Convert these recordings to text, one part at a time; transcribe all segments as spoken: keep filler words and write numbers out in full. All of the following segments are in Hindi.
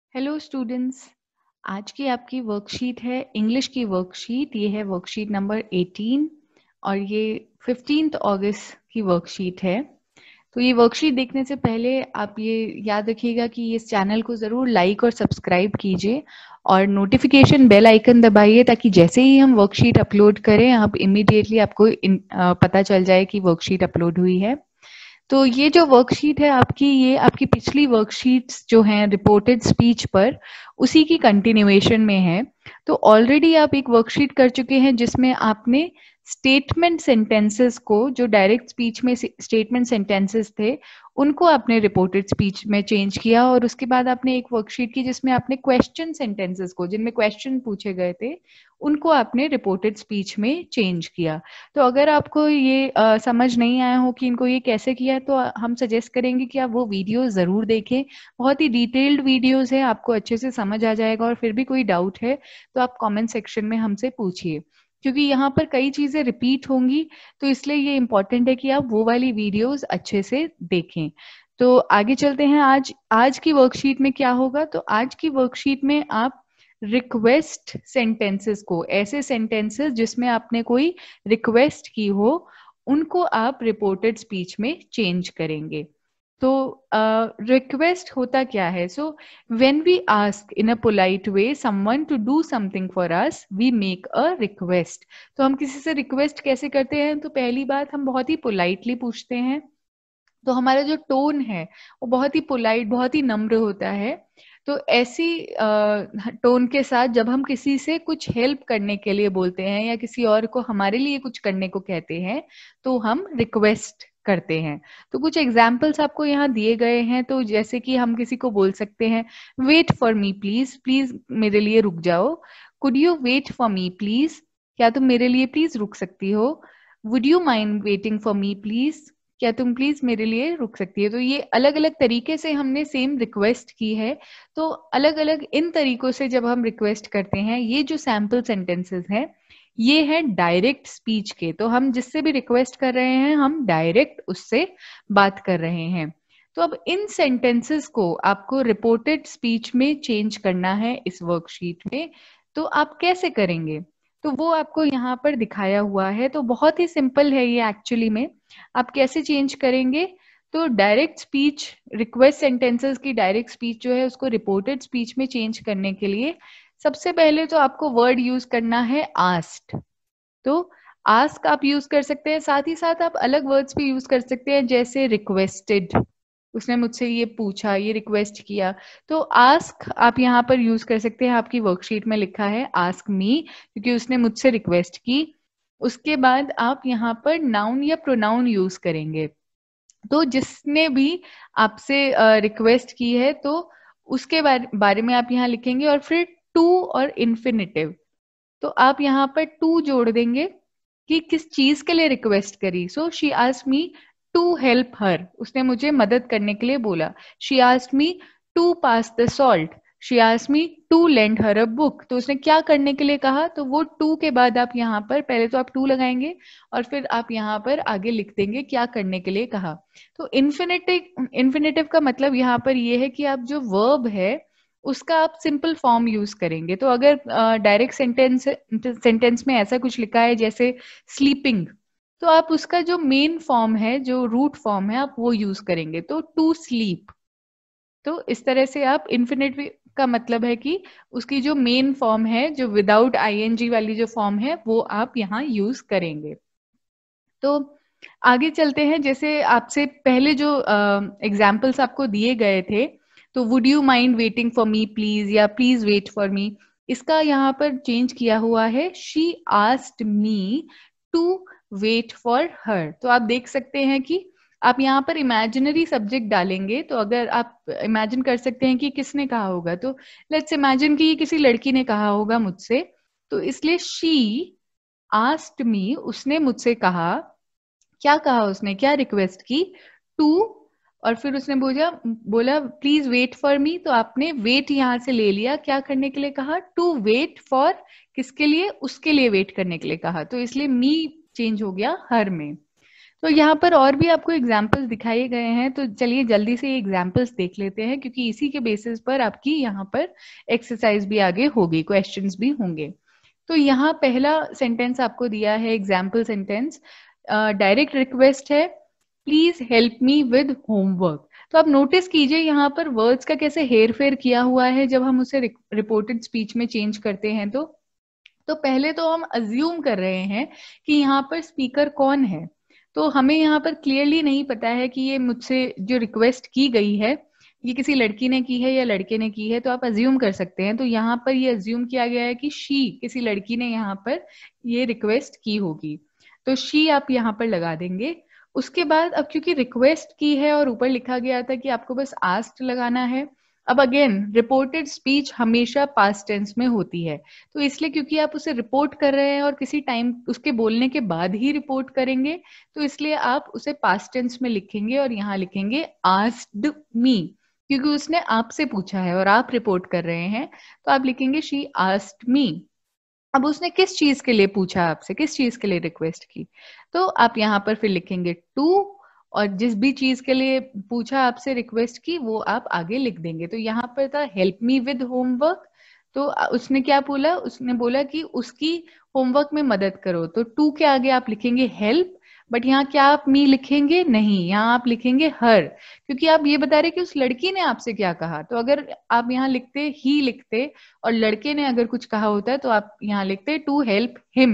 Hello students. आज की आपकी वर्कशीट है इंग्लिश की वर्कशीट। ये है वर्कशीट नंबर एटीन और ये फिफ्टींथ अगस्त की वर्कशीट है। तो ये वर्कशीट देखने से पहले आप ये याद रखिएगा कि इस चैनल को ज़रूर लाइक और सब्सक्राइब कीजिए और नोटिफिकेशन बेल आइकन दबाइए ताकि जैसे ही हम वर्कशीट अपलोड करें आप इमीडिएटली आपको इन, आ, पता चल जाए कि वर्कशीट अपलोड हुई है। तो ये जो वर्कशीट है आपकी, ये आपकी पिछली वर्कशीट्स जो हैं रिपोर्टेड स्पीच पर, उसी की कंटिन्यूएशन में है। तो ऑलरेडी आप एक वर्कशीट कर चुके हैं जिसमें आपने स्टेटमेंट सेंटेंसेस को, जो डायरेक्ट स्पीच में स्टेटमेंट सेंटेंसेस थे, उनको आपने रिपोर्टेड स्पीच में चेंज किया। और उसके बाद आपने एक वर्कशीट की जिसमें आपने क्वेश्चन सेंटेंसेस को, जिनमें क्वेश्चन पूछे गए थे, उनको आपने रिपोर्टेड स्पीच में चेंज किया। तो अगर आपको ये आ, समझ नहीं आया हो कि इनको ये कैसे किया है, तो हम सजेस्ट करेंगे कि आप वो वीडियो ज़रूर देखें। बहुत ही डिटेल्ड वीडियोस है, आपको अच्छे से समझ आ जाएगा। और फिर भी कोई डाउट है तो आप कमेंट सेक्शन में हमसे पूछिए, क्योंकि यहाँ पर कई चीज़ें रिपीट होंगी, तो इसलिए ये इम्पोर्टेंट है कि आप वो वाली वीडियोस अच्छे से देखें। तो आगे चलते हैं। आज आज की वर्कशीट में क्या होगा, तो आज की वर्कशीट में आप रिक्वेस्ट सेंटेंसेस को, ऐसे सेंटेंसेस जिसमें आपने कोई रिक्वेस्ट की हो, उनको आप रिपोर्टेड स्पीच में चेंज करेंगे। तो रिक्वेस्ट uh, होता क्या है? So when we ask in a polite way someone to do something for us, we make a request. तो हम किसी से रिक्वेस्ट कैसे करते हैं? तो पहली बात, हम बहुत ही पोलाइटली पूछते हैं। तो हमारा जो टोन है वो बहुत ही पोलाइट, बहुत ही नम्र होता है। तो ऐसी टोन के साथ जब हम किसी से कुछ हेल्प करने के लिए बोलते हैं या किसी और को हमारे लिए कुछ करने को कहते हैं, तो हम रिक्वेस्ट करते हैं। तो कुछ एग्जाम्पल्स आपको यहाँ दिए गए हैं। तो जैसे कि हम किसी को बोल सकते हैं, wait for me please, please मेरे लिए रुक जाओ। Could you wait for me please, क्या तुम मेरे लिए प्लीज रुक सकती हो। Would you mind waiting for me please, क्या तुम प्लीज मेरे लिए रुक सकती है। तो ये अलग अलग तरीके से हमने सेम रिक्वेस्ट की है। तो अलग अलग इन तरीकों से जब हम रिक्वेस्ट करते हैं, ये जो सैम्पल सेंटेंसेस हैं, ये है डायरेक्ट स्पीच के। तो हम जिससे भी रिक्वेस्ट कर रहे हैं, हम डायरेक्ट उससे बात कर रहे हैं। तो अब इन सेंटेंसेस को आपको रिपोर्टेड स्पीच में चेंज करना है इस वर्कशीट में। तो आप कैसे करेंगे, तो वो आपको यहाँ पर दिखाया हुआ है। तो बहुत ही सिंपल है ये एक्चुअली में। आप कैसे चेंज करेंगे, तो डायरेक्ट स्पीच, रिक्वेस्ट सेंटेंसेस की डायरेक्ट स्पीच जो है उसको रिपोर्टेड स्पीच में चेंज करने के लिए सबसे पहले तो आपको वर्ड यूज करना है आस्क्ड। तो आस्क आप यूज कर सकते हैं, साथ ही साथ आप अलग वर्ड्स भी यूज कर सकते हैं, जैसे रिक्वेस्टेड, उसने मुझसे ये पूछा, ये रिक्वेस्ट किया। तो आस्क आप यहाँ पर यूज कर सकते हैं। आपकी वर्कशीट में लिखा है आस्क मी, क्योंकि उसने मुझसे रिक्वेस्ट की। उसके बाद आप यहाँ पर नाउन या प्रोनाउन यूज करेंगे। तो जिसने भी आपसे रिक्वेस्ट की है, तो उसके बारे, बारे में आप यहाँ लिखेंगे। और फिर टू और इन्फिनिटिव, तो आप यहाँ पर टू जोड़ देंगे कि किस चीज के लिए रिक्वेस्ट करी। So she asked me to help her, उसने मुझे मदद करने के लिए बोला। She asked me to pass the salt, she asked me to lend her a book, तो उसने क्या करने के लिए कहा। तो वो टू के बाद आप यहाँ पर पहले तो आप टू लगाएंगे और फिर आप यहाँ पर आगे लिख देंगे क्या करने के लिए कहा। तो इन्फिनेटिव, इन्फिनेटिव का मतलब यहाँ पर ये है कि आप जो वर्ब है उसका आप सिंपल फॉर्म यूज करेंगे। तो अगर डायरेक्ट सेंटेंस सेंटेंस में ऐसा कुछ लिखा है जैसे स्लीपिंग, तो आप उसका जो मेन फॉर्म है, जो रूट फॉर्म है, आप वो यूज करेंगे। तो टू स्लीप। तो इस तरह से आप इन्फिनेटिव का मतलब है कि उसकी जो मेन फॉर्म है, जो विदाउट आईएनजी वाली जो फॉर्म है, वो आप यहाँ यूज करेंगे। तो आगे चलते हैं। जैसे आपसे पहले जो एग्जाम्पल्स uh, आपको दिए गए थे, तो would you mind waiting for me please या प्लीज वेट फॉर मी, इसका यहाँ पर चेंज किया हुआ है she asked me to wait for her. तो आप देख सकते हैं कि आप यहाँ पर इमेजिनरी सब्जेक्ट डालेंगे। तो अगर आप इमेजिन कर सकते हैं कि किसने कहा होगा, तो लेट्स इमेजिन कि किसी लड़की ने कहा होगा मुझसे, तो इसलिए शी आस्क्ड मी, उसने मुझसे कहा, क्या कहा उसने, क्या रिक्वेस्ट की, टू, और फिर उसने बोला बोला प्लीज वेट फॉर मी। तो आपने वेट यहाँ से ले लिया, क्या करने के लिए कहा, टू वेट फॉर, किसके लिए, उसके लिए वेट करने के लिए कहा। तो इसलिए मी चेंज हो गया हर में। तो यहाँ पर और भी आपको एग्जाम्पल्स दिखाए गए हैं, तो चलिए जल्दी से ये एग्जाम्पल्स देख लेते हैं, क्योंकि इसी के बेसिस पर आपकी यहाँ पर एक्सरसाइज भी आगे होगी, क्वेश्चंस भी होंगे। तो यहाँ पहला सेंटेंस आपको दिया है एग्जाम्पल सेंटेंस, डायरेक्ट रिक्वेस्ट है, please help me with homework. तो आप नोटिस कीजिए यहाँ पर वर्ड्स का कैसे हेर फेर किया हुआ है जब हम उसे रिपोर्टेड स्पीच में चेंज करते हैं। तो तो पहले तो हम अज्यूम कर रहे हैं कि यहाँ पर स्पीकर कौन है, तो हमें यहाँ पर क्लियरली नहीं पता है कि ये मुझसे जो रिक्वेस्ट की गई है ये किसी लड़की ने की है या लड़के ने की है, तो आप अज्यूम कर सकते हैं। तो यहाँ पर ये अज्यूम किया गया है कि शी, किसी लड़की ने यहाँ पर ये रिक्वेस्ट की होगी, तो शी आप यहाँ पर लगा देंगे। उसके बाद अब क्योंकि रिक्वेस्ट की है और ऊपर लिखा गया था कि आपको बस आस्क्ड लगाना है, अब अगेन रिपोर्टेड स्पीच हमेशा पास्ट टेंस में होती है, तो इसलिए क्योंकि आप उसे रिपोर्ट कर रहे हैं और किसी टाइम उसके बोलने के बाद ही रिपोर्ट करेंगे, तो इसलिए आप उसे पास्ट टेंस में लिखेंगे और यहाँ लिखेंगे आस्क्ड मी, क्योंकि उसने आपसे पूछा है और आप रिपोर्ट कर रहे हैं, तो आप लिखेंगे शी आस्क्ड मी। अब उसने किस चीज के लिए पूछा आपसे, किस चीज के लिए रिक्वेस्ट की, तो आप यहाँ पर फिर लिखेंगे टू, और जिस भी चीज के लिए पूछा आपसे रिक्वेस्ट की वो आप आगे लिख देंगे। तो यहाँ पर था हेल्प मी विद होमवर्क, तो उसने क्या बोला, उसने बोला कि उसकी होमवर्क में मदद करो, तो टू के आगे आप लिखेंगे हेल्प, बट यहाँ क्या आप मी लिखेंगे, नहीं, यहाँ आप लिखेंगे हर, क्योंकि आप ये बता रहे कि उस लड़की ने आपसे क्या कहा। तो अगर आप यहाँ लिखते ही लिखते और लड़के ने अगर कुछ कहा होता है तो आप यहाँ लिखते टू हेल्प हिम।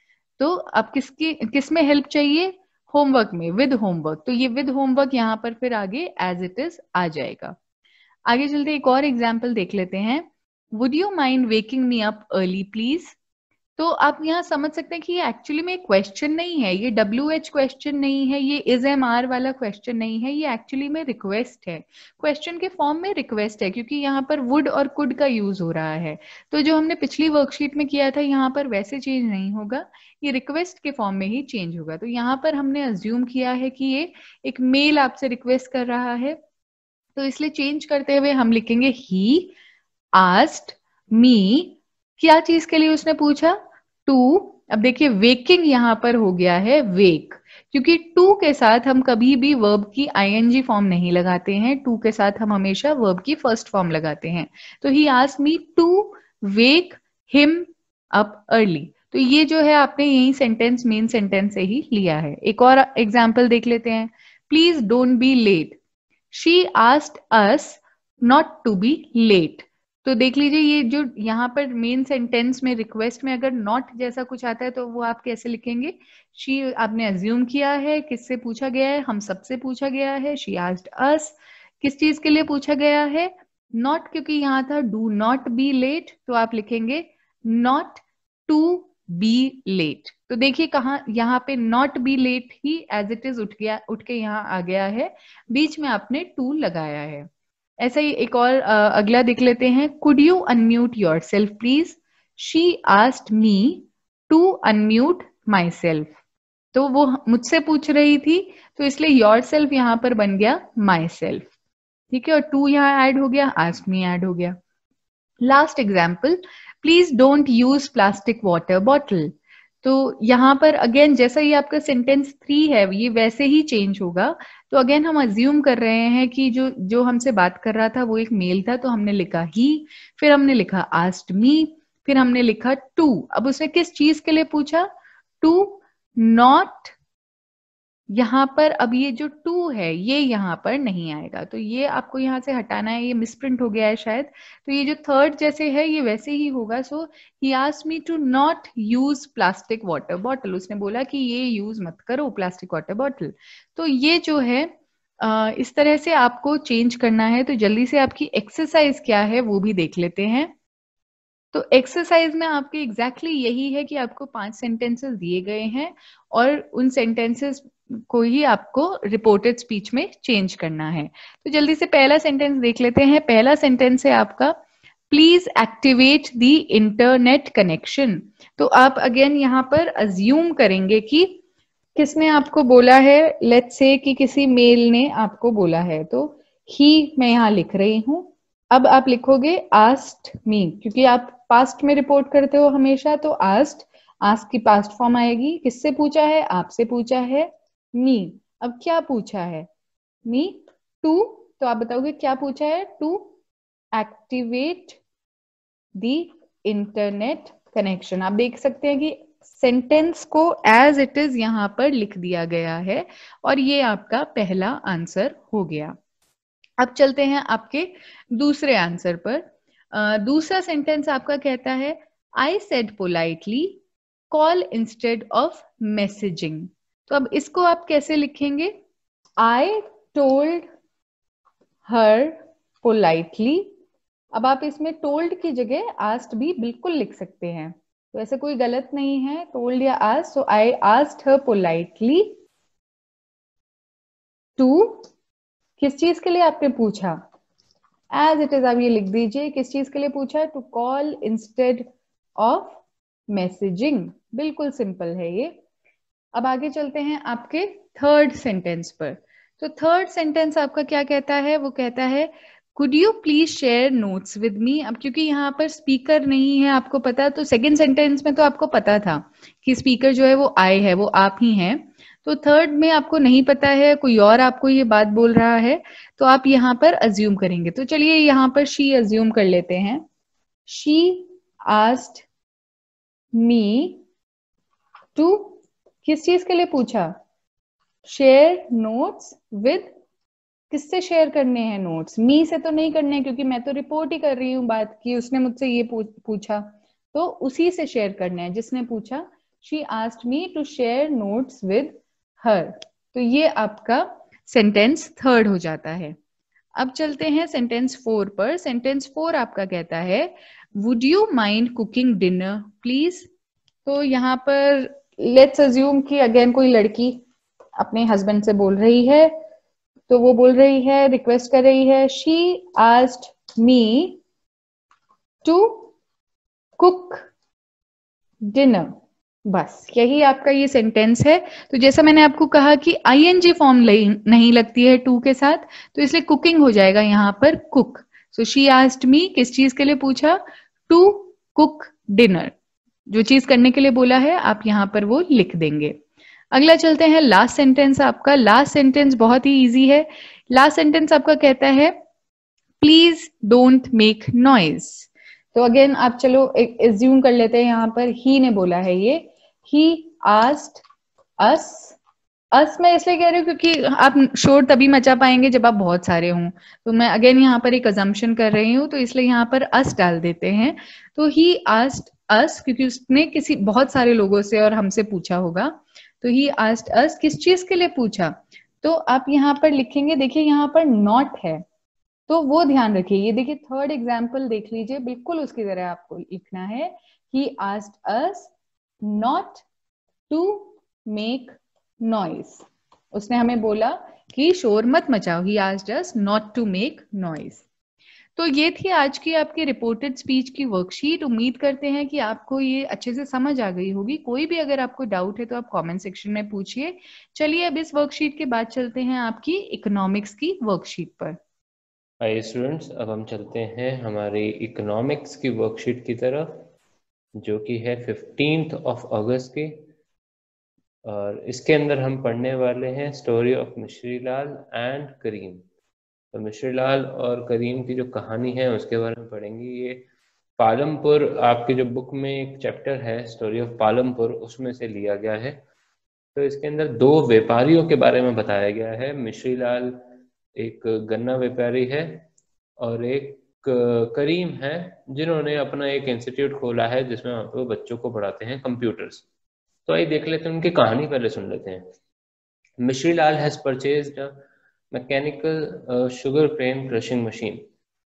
तो आप किसकी किस में हेल्प चाहिए, होमवर्क में, विद होमवर्क, तो ये विद होमवर्क यहाँ पर फिर आगे एज इट इज आ जाएगा। आगे चलते एक और एग्जाम्पल देख लेते हैं, would you mind waking me up early please. तो आप यहाँ समझ सकते हैं कि ये एक्चुअली में क्वेश्चन नहीं है, ये डब्ल्यू एच क्वेश्चन नहीं है, ये इज एम आर वाला क्वेश्चन नहीं है, ये एक्चुअली में रिक्वेस्ट है, क्वेश्चन के फॉर्म में रिक्वेस्ट है, क्योंकि यहाँ पर वुड और कुड का यूज हो रहा है। तो जो हमने पिछली वर्कशीट में किया था यहाँ पर वैसे चेंज नहीं होगा, ये रिक्वेस्ट के फॉर्म में ही चेंज होगा। तो यहाँ पर हमने अज्यूम किया है कि ये एक मेल आपसे रिक्वेस्ट कर रहा है, तो इसलिए चेंज करते हुए हम लिखेंगे ही आस्क्ड मी, क्या चीज के लिए उसने पूछा, टू। अब देखिए वेकिंग यहाँ पर हो गया है वेक, क्योंकि टू के साथ हम कभी भी वर्ब की आईएनजी फॉर्म नहीं लगाते हैं, टू के साथ हम हमेशा वर्ब की फर्स्ट फॉर्म लगाते हैं। तो he asked me to wake him up early, तो ये जो है आपने यही सेंटेंस मेन सेंटेंस से ही लिया है। एक और एग्जाम्पल देख लेते हैं, please don't be late, she asked us not to be late. तो देख लीजिए ये जो यहाँ पर मेन सेंटेंस में रिक्वेस्ट में अगर नॉट जैसा कुछ आता है तो वो आप कैसे लिखेंगे, शी आपने अज्यूम किया है, किससे पूछा गया है, हम सबसे पूछा गया है, शी आस्क्ड अस, किस चीज के लिए पूछा गया है, नॉट, क्योंकि यहाँ था डू नॉट बी लेट, तो आप लिखेंगे नॉट टू बी लेट। तो देखिए कहाँ यहाँ पे नॉट बी लेट ही एज इट इज उठ गया, उठ के यहाँ आ गया है, बीच में आपने टू लगाया है। ऐसा ही एक और uh, अगला देख लेते हैं, could you unmute yourself please, she asked me to unmute myself. तो वो मुझसे पूछ रही थी, तो इसलिए योर सेल्फ यहाँ पर बन गया माई सेल्फ, ठीक है, और टू यहाँ ऐड हो गया, आस्क्ड मी ऐड हो गया। Last example, please don't use plastic water bottle. तो यहाँ पर अगेन जैसा ही आपका सेंटेंस थ्री है ये वैसे ही चेंज होगा। तो अगेन हम अज्यूम कर रहे हैं कि जो जो हमसे बात कर रहा था वो एक मेल था, तो हमने लिखा ही, फिर हमने लिखा आस्क्ड मी, फिर हमने लिखा टू। अब उसने किस चीज के लिए पूछा, टू नॉट, यहाँ पर अब ये जो टू है ये यहाँ पर नहीं आएगा, तो ये आपको यहाँ से हटाना है, ये मिसप्रिंट हो गया है शायद। तो ये जो थर्ड जैसे है ये वैसे ही होगा। So he asked me to not use plastic water bottle, उसने बोला कि ये यूज मत करो प्लास्टिक वाटर बॉटल। तो ये जो है आ, इस तरह से आपको चेंज करना है। तो जल्दी से आपकी एक्सरसाइज क्या है वो भी देख लेते हैं। तो एक्सरसाइज में आपके एग्जैक्टली exactly यही है कि आपको पांच सेंटेंसेस दिए गए हैं और उन सेंटेंसेस को ही आपको रिपोर्टेड स्पीच में चेंज करना है। तो जल्दी से पहला सेंटेंस देख लेते हैं। पहला सेंटेंस है आपका, please activate the internet connection. तो आप अगेन यहाँ पर अज्यूम करेंगे कि किसने आपको बोला है, लेट्स से कि किसी मेल ने आपको बोला है, तो ही मैं यहाँ लिख रही हूँ। अब आप लिखोगे आस्क्ड मी, क्योंकि आप पास्ट में रिपोर्ट करते हो हमेशा, तो आस्क्ड, आस्क की पास्ट फॉर्म आएगी, किससे पूछा है, आपसे पूछा है, मी। अब क्या पूछा है? मी टू, तो आप बताओगे क्या पूछा है? To activate the internet connection. आप देख सकते हैं कि सेंटेंस को एज इट इज यहां पर लिख दिया गया है और ये आपका पहला आंसर हो गया। अब चलते हैं आपके दूसरे आंसर पर। अ, दूसरा सेंटेंस आपका कहता है I said politely call instead of messaging. तो अब इसको आप कैसे लिखेंगे? I told her politely. अब आप इसमें टोल्ड की जगह आस्क्ड भी बिल्कुल लिख सकते हैं, तो ऐसे कोई गलत नहीं है, टोल्ड या asked. So I asked her politely to, किस चीज के लिए आपने पूछा? एज इट इज आप ये लिख दीजिए, किस चीज के लिए पूछा? To call instead of messaging. बिल्कुल सिंपल है ये। अब आगे चलते हैं आपके थर्ड सेंटेंस पर। तो थर्ड सेंटेंस आपका क्या कहता है? वो कहता है could you please share notes with me. अब क्योंकि यहाँ पर स्पीकर नहीं है आपको पता, तो सेकंड सेंटेंस में तो आपको पता था कि स्पीकर जो है वो आई है, वो आप ही हैं। तो थर्ड में आपको नहीं पता है, कोई और आपको ये बात बोल रहा है, तो आप यहाँ पर अज्यूम करेंगे। तो चलिए यहाँ पर शी अज्यूम कर लेते हैं। शी आस्क्ड मी टू, किस चीज के लिए पूछा? शेयर नोट्स विद, किससे शेयर करने हैं नोट्स? मी से तो नहीं करने, क्योंकि मैं तो रिपोर्ट ही कर रही हूँ बात की, उसने मुझसे ये पूछा, तो उसी से शेयर करना है जिसने पूछा। She asked me to share notes with her. तो ये आपका सेंटेंस थर्ड हो जाता है। अब चलते हैं सेंटेंस फोर पर। सेंटेंस फोर आपका कहता है would you mind cooking dinner please. तो यहाँ पर लेट्स अज्यूम कि अगेन कोई लड़की अपने हस्बैंड से बोल रही है, तो वो बोल रही है, रिक्वेस्ट कर रही है, she asked me to cook dinner. बस यही आपका ये सेंटेंस है। तो जैसा मैंने आपको कहा कि आईएनजी फॉर्म नहीं लगती है टू के साथ, तो इसलिए कुकिंग हो जाएगा यहाँ पर cook. So she asked me, किस चीज के लिए पूछा? To cook dinner. जो चीज करने के लिए बोला है आप यहाँ पर वो लिख देंगे। अगला चलते हैं लास्ट सेंटेंस आपका। लास्ट सेंटेंस बहुत ही इजी है। लास्ट सेंटेंस आपका कहता है प्लीज डोंट मेक नॉइज। तो अगेन आप चलो एक एज्यूम कर लेते हैं, यहाँ पर ही ने बोला है ये, ही आस्क्ड अस। अस मैं इसलिए कह रही हूँ क्योंकि आप शोर तभी मचा पाएंगे जब आप बहुत सारे हों, तो मैं अगेन यहाँ पर एक अजम्पशन कर रही हूँ, तो इसलिए यहाँ पर अस डाल देते हैं। तो ही आस्क्ड अस, क्योंकि उसने किसी बहुत सारे लोगों से और हमसे पूछा होगा, तो ही आस्क्ड अस किस चीज के लिए पूछा? तो आप यहाँ पर लिखेंगे, देखिए यहाँ पर नॉट है, तो वो ध्यान रखिए। ये देखिए थर्ड एग्जाम्पल देख लीजिए, बिल्कुल उसकी तरह आपको लिखना है। He asked us not to make noise. उसने हमें बोला कि शोर मत मचाओ। He asked us not to make noise. तो ये थी आज की आपकी रिपोर्टेड स्पीच की वर्कशीट। उम्मीद करते हैं कि आपको ये अच्छे से समझ आ गई होगी। कोई भी अगर आपको डाउट है तो आप कमेंट सेक्शन में पूछिए। चलिए अब इस वर्कशीट के बाद चलते हैं आपकी इकोनॉमिक्स की वर्कशीट पर। हाय स्टूडेंट्स, अब हम चलते हैं हमारी इकोनॉमिक्स की वर्कशीट की तरफ, जो कि है फिफ्टींथ ऑफ अगस्त की। और इसके अंदर हम पढ़ने वाले हैं story of Mishri Lal and करीम। तो मिश्री लाल और करीम की जो कहानी है उसके बारे में पढ़ेंगे। ये पालमपुर, आपकी जो बुक में एक चैप्टर है स्टोरी ऑफ पालमपुर, उसमें से लिया गया है। तो इसके अंदर दो व्यापारियों के बारे में बताया गया है। मिश्री लाल एक गन्ना व्यापारी है और एक करीम है, जिन्होंने अपना एक इंस्टीट्यूट खोला है जिसमें वो बच्चों को पढ़ाते हैं कंप्यूटर्स। तो आइए देख लेते हैं, उनकी कहानी पहले सुन लेते हैं। Mishri Lal has purchased a mechanical sugar cane crushing machine.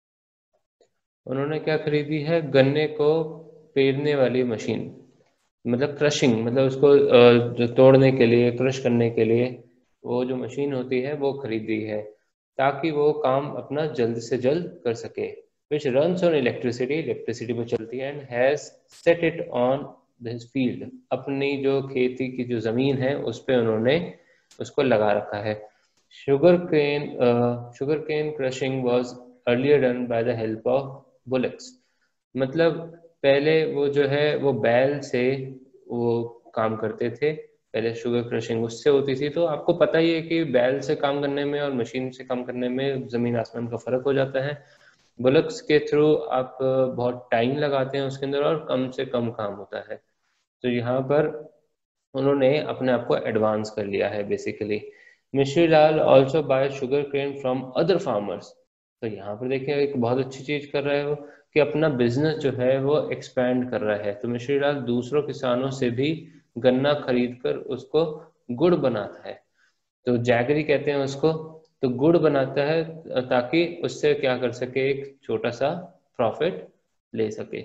उन्होंने क्या खरीदी है? गन्ने को पेरने वाली मशीन, मतलब क्रशिंग, मतलब उसको जो तोड़ने के लिए, क्रश करने के लिए वो जो मशीन होती है वो खरीदी है, ताकि वो काम अपना जल्द से जल्द कर सके। Which runs on electricity, electricity पर चलती है। And has set it on this field, अपनी जो खेती की जो जमीन है उस पर उन्होंने उसको लगा रखा है। Sugar cane sugar cane crushing was earlier done by the help of bullets. मतलब पहले वो जो है वो बैल से वो काम करते थे, पहले शुगर क्रशिंग उससे होती थी, तो आपको पता ही है कि बैल से काम करने में और मशीन से काम करने में जमीन आसमान का फर्क हो जाता है। बुलक्स के थ्रू आप बहुत टाइम लगाते हैं उसके अंदर और कम से कम काम होता है। तो यहाँ पर उन्होंने अपने आप को एडवांस कर लिया है basically. Mishri Lal also buy sugar cane from other farmers. तो यहाँ पर देखिए एक बहुत अच्छी चीज कर रहे हो कि अपना बिजनेस जो है वो एक्सपैंड कर रहा है। तो मिश्री लाल दूसरों किसानों से भी गन्ना खरीद कर उसको गुड़ बनाता है। तो जैगरी कहते हैं उसको। तो गुड़ बनाता है ताकि उससे क्या कर सके, एक छोटा सा प्रॉफिट ले सके।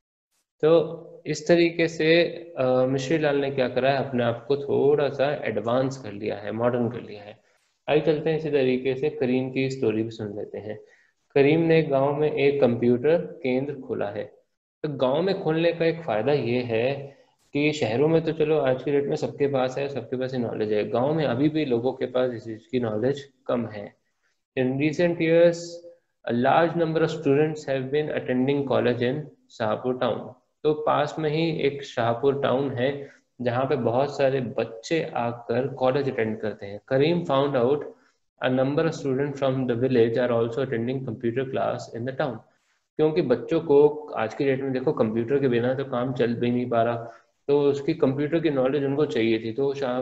तो इस तरीके से मिश्री लाल ने क्या करा है, अपने आप को थोड़ा सा एडवांस कर लिया है, मॉडर्न कर लिया है। आइए चलते हैं इसी तरीके से करीम की स्टोरी भी सुन लेते हैं। करीम ने गांव में एक कंप्यूटर केंद्र खोला है। तो गांव में खोलने का एक फायदा ये है कि शहरों में तो चलो आज की डेट में सबके पास है, सबके पास नॉलेज है, गांव में अभी भी लोगों के पास इस चीज की नॉलेज कम है। In recent years a large number of students have been attending college in Shahpur town. तो पास में ही एक शाहपुर टाउन है जहाँ पे बहुत सारे बच्चे आकर कॉलेज अटेंड करते हैं। Karim found out a number of students from the village are also attending computer class in the town। क्योंकि बच्चों को आज की डेट में देखो कंप्यूटर के बिना तो काम चल भी नहीं पा रहा, तो उसकी कंप्यूटर की नॉलेज उनको चाहिए थी। तो शाह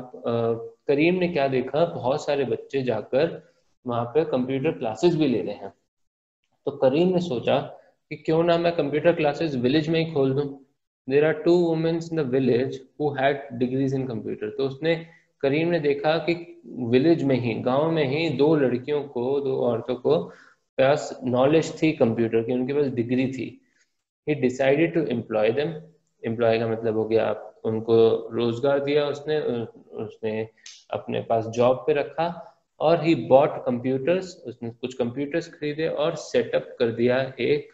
करीम ने क्या देखा, बहुत सारे बच्चे जाकर वहाँ पे कंप्यूटर क्लासेस भी ले रहे हैं। तो करीम ने सोचा कि क्यों ना मैं कंप्यूटर क्लासेस विलेज में ही खोल दूं। There are two womens in the village who had degrees in computer. तो उसने करीम ने देखा कि विलेज में ही, गांव में ही दो लड़कियों को, दो औरतों को पास नॉलेज थी कंप्यूटर की, उनके पास डिग्री थी। He decided to employ them. Employ का मतलब हो गया आप उनको रोजगार दिया उसने उसने अपने पास जॉब पे रखा। और ही बॉट कंप्यूटर्स, उसने कुछ कंप्यूटर्स खरीदे और सेटअप कर दिया एक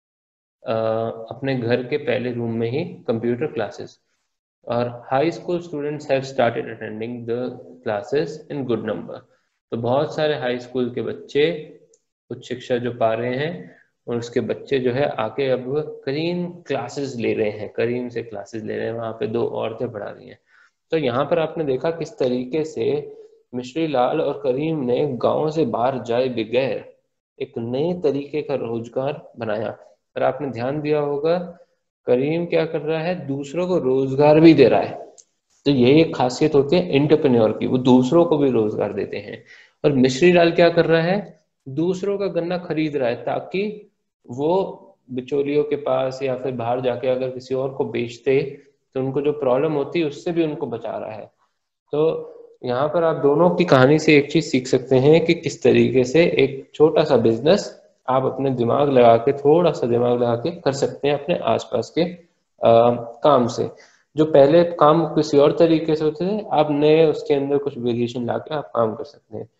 आ, अपने घर के पहले रूम में ही कंप्यूटर क्लासेस। और high school students have started attending the classes in good number. तो बहुत सारे हाई स्कूल के बच्चे उच्च शिक्षा जो पा रहे हैं और उसके बच्चे जो है आके अब करीम क्लासेस ले रहे हैं, करीम से क्लासेस ले रहे हैं, वहाँ पे दो औरतें पढ़ा रही हैं। तो यहाँ पर आपने देखा किस तरीके से मिश्री लाल और करीम ने गांव से बाहर जाए बगैर एक नए तरीके का रोजगार बनाया। और आपने ध्यान दिया होगा करीम क्या कर रहा है, दूसरों को रोजगार भी दे रहा है। तो यही एक खासियत होती है एंटरप्रेन्योर की, वो दूसरों को भी रोजगार देते हैं। और मिश्री लाल क्या कर रहा है, दूसरों का गन्ना खरीद रहा है ताकि वो बिचौलियों के पास या फिर बाहर जाके अगर किसी और को बेचते तो उनको जो प्रॉब्लम होती है उससे भी उनको बचा रहा है। तो यहाँ पर आप दोनों की कहानी से एक चीज सीख सकते हैं कि किस तरीके से एक छोटा सा बिजनेस आप अपने दिमाग लगा के, थोड़ा सा दिमाग लगा के कर सकते हैं अपने आसपास के आ, काम से। जो पहले काम किसी और तरीके से होते थे, आप नए उसके अंदर कुछ वेरिएशन लाके आप काम कर सकते हैं।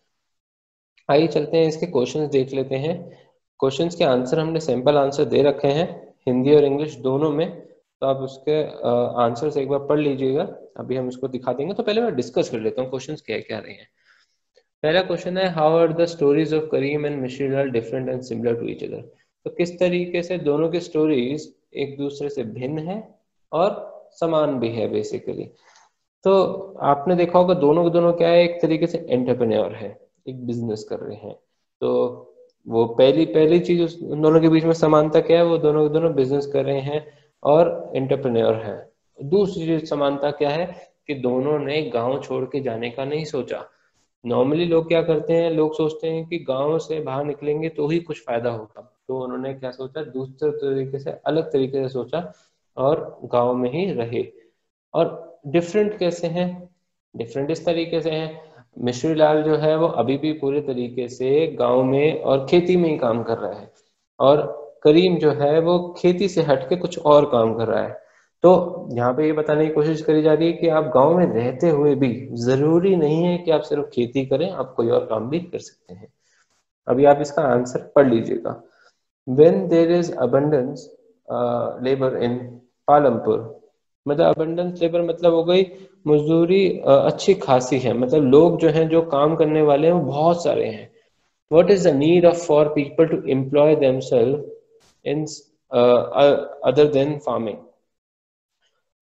आइए चलते हैं इसके क्वेश्चंस देख लेते हैं। क्वेश्चंस के आंसर हमने सैंपल आंसर दे रखे हैं हिंदी और इंग्लिश दोनों में, तो आप उसके आंसर से एक बार पढ़ लीजिएगा। अभी हम इसको दिखा देंगे, तो पहले मैं डिस्कस कर लेता हूँ क्वेश्चंस क्या क्या रहे हैं। पहला क्वेश्चन है, how are the stories of Karim and Mishri Lal different and similar to each other. तो किस तरीके से दोनों की स्टोरीज एक दूसरे से भिन्न है और समान भी है बेसिकली। तो आपने देखा होगा दोनों के दोनों क्या है, एक तरीके से एंटरप्रेन्योर है, एक बिजनेस कर रहे हैं। तो वो पहली पहली चीज उन दोनों के बीच में समानता क्या है, वो दोनों के दोनों बिजनेस कर रहे हैं और एंटरप्रेन्योर है। दूसरी चीज समानता क्या है कि दोनों ने गांव छोड़ के जाने का नहीं सोचा। नॉर्मली लोग क्या करते हैं, लोग सोचते हैं कि गांव से बाहर निकलेंगे तो ही कुछ फायदा होगा, तो उन्होंने क्या सोचा, दूसरे तरीके से, अलग तरीके से सोचा और गांव में ही रहे। और डिफरेंट कैसे हैं, डिफरेंट इस तरीके से हैं, मिश्री लाल जो है वो अभी भी पूरे तरीके से गांव में और खेती में ही काम कर रहा है, और करीम जो है वो खेती से हटके कुछ और काम कर रहा है। तो यहाँ पे ये बताने की कोशिश करी जा रही है कि आप गांव में रहते हुए भी जरूरी नहीं है कि आप सिर्फ खेती करें, आप कोई और काम भी कर सकते हैं। अभी आप इसका आंसर पढ़ लीजिएगा। When there is abundance uh, labor in Palampur, मतलब अबंडेंस लेबर मतलब हो गई मजदूरी अच्छी खासी है, मतलब लोग जो हैं जो काम करने वाले हैं वो बहुत सारे हैं। What is the need of for people to employ themselves in uh, other than farming?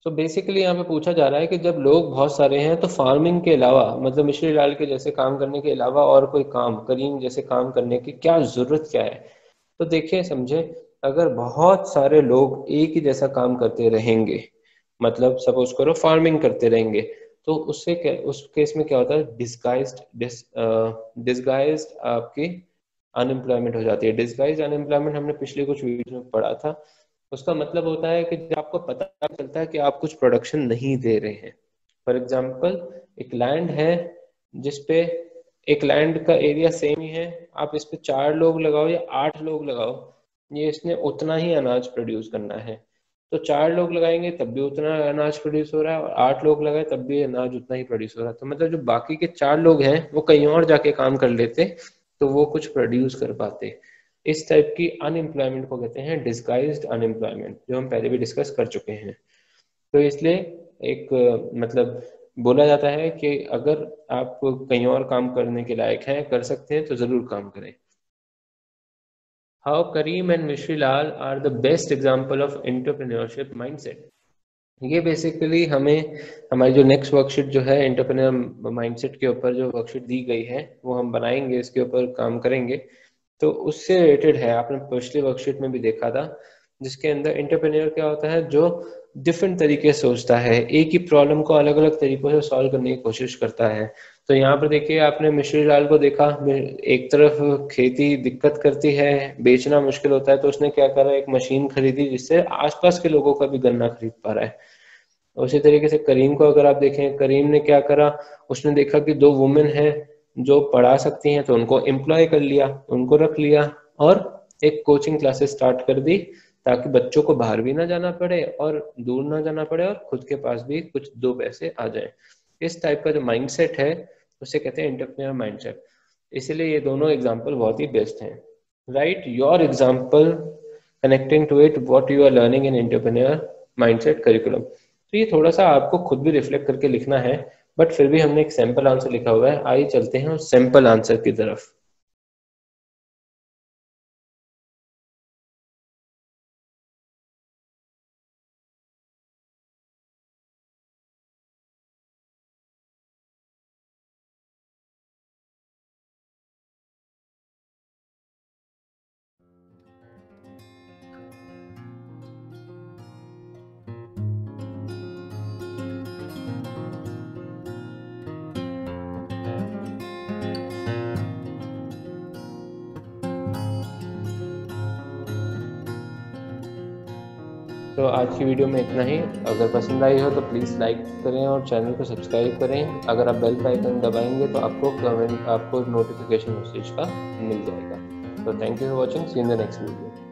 तो बेसिकली यहाँ पे पूछा जा रहा है कि जब लोग बहुत सारे हैं तो फार्मिंग के अलावा, मतलब मिश्री लाल के जैसे काम करने के अलावा और कोई काम, करीम जैसे काम करने की क्या जरूरत क्या है। तो देखिए समझे, अगर बहुत सारे लोग एक ही जैसा काम करते रहेंगे, मतलब सपोज करो फार्मिंग करते रहेंगे, तो उससे क्या, उस केस में क्या होता है, डिस्गाइज्ड डिस्गाइज्ड आपकी अनएम्प्लॉयमेंट हो जाती है। डिस्गाइज्ड अनएम्प्लॉयमेंट हमने पिछले कुछ वीडियो में पढ़ा था। उसका मतलब होता है कि जब आपको पता चलता है कि आप कुछ प्रोडक्शन नहीं दे रहे हैं। फॉर एग्जाम्पल, एक लैंड है जिसपे, एक लैंड का एरिया सेम ही है, आप इस पे चार लोग लगाओ या आठ लोग लगाओ, ये इसने उतना ही अनाज प्रोड्यूस करना है। तो चार लोग लगाएंगे तब भी उतना अनाज प्रोड्यूस हो रहा है, और आठ लोग लगाए तब भी अनाज उतना ही प्रोड्यूस हो रहा है। तो मतलब जो बाकी के चार लोग हैं वो कहीं और जाके काम कर लेते तो वो कुछ प्रोड्यूस कर पाते। इस टाइप की अनएम्प्लॉयमेंट को कहते हैं डिस्गाइज्ड अनएम्प्लॉयमेंट, जो हम पहले भी डिस्कस कर चुके हैं। तो इसलिए एक मतलब बोला जाता है कि अगर आप कहीं और काम करने के लायक हैं, कर सकते हैं, तो जरूर काम करें। How Karim and Mishri Lal are the best example of entrepreneurship mindset. ये बेसिकली हमें हमारी जो नेक्स्ट वर्कशीट जो है एंटरप्रेन्योर माइंडसेट के ऊपर जो वर्कशीट दी गई है वो हम बनाएंगे, इसके ऊपर काम करेंगे। तो उससे रिलेटेड है, आपने पिछले वर्कशीट में भी देखा था, जिसके अंदर एंटरप्रेन्योर क्या होता है, जो डिफरेंट तरीके से सोचता है, एक ही प्रॉब्लम को अलग अलग तरीकों से सॉल्व करने की कोशिश करता है। तो यहाँ पर देखिए, आपने मिश्री लाल को देखा, एक तरफ खेती दिक्कत करती है, बेचना मुश्किल होता है, तो उसने क्या करा, एक मशीन खरीदी जिससे आसपास के लोगों का भी गन्ना खरीद पा रहा है। उसी तरीके से करीम को अगर आप देखें, करीम ने क्या करा, उसने देखा कि दो वुमेन हैं जो पढ़ा सकती हैं, तो उनको एम्प्लॉय कर लिया, उनको रख लिया, और एक कोचिंग क्लासेस स्टार्ट कर दी, ताकि बच्चों को बाहर भी ना जाना पड़े और दूर ना जाना पड़े, और खुद के पास भी कुछ दो पैसे आ जाए। इस टाइप का जो माइंडसेट है उसे कहते हैं एंटरप्रेन्योर माइंडसेट। इसीलिए ये दोनों एग्जाम्पल बहुत ही बेस्ट हैं। Write your example connecting to it what you are learning in entrepreneur mindset curriculum. तो ये थोड़ा सा आपको खुद भी रिफ्लेक्ट करके लिखना है, बट फिर भी हमने एक सैंपल आंसर लिखा हुआ है। आइए चलते हैं उस सैंपल आंसर की तरफ। तो आज की वीडियो में इतना ही। अगर पसंद आई हो तो प्लीज़ लाइक करें और चैनल को सब्सक्राइब करें। अगर आप बेल का आइकन दबाएंगे तो आपको कमेंट आपको नोटिफिकेशन उस चीज़ का मिल जाएगा। तो thank you for watching, see in the next video.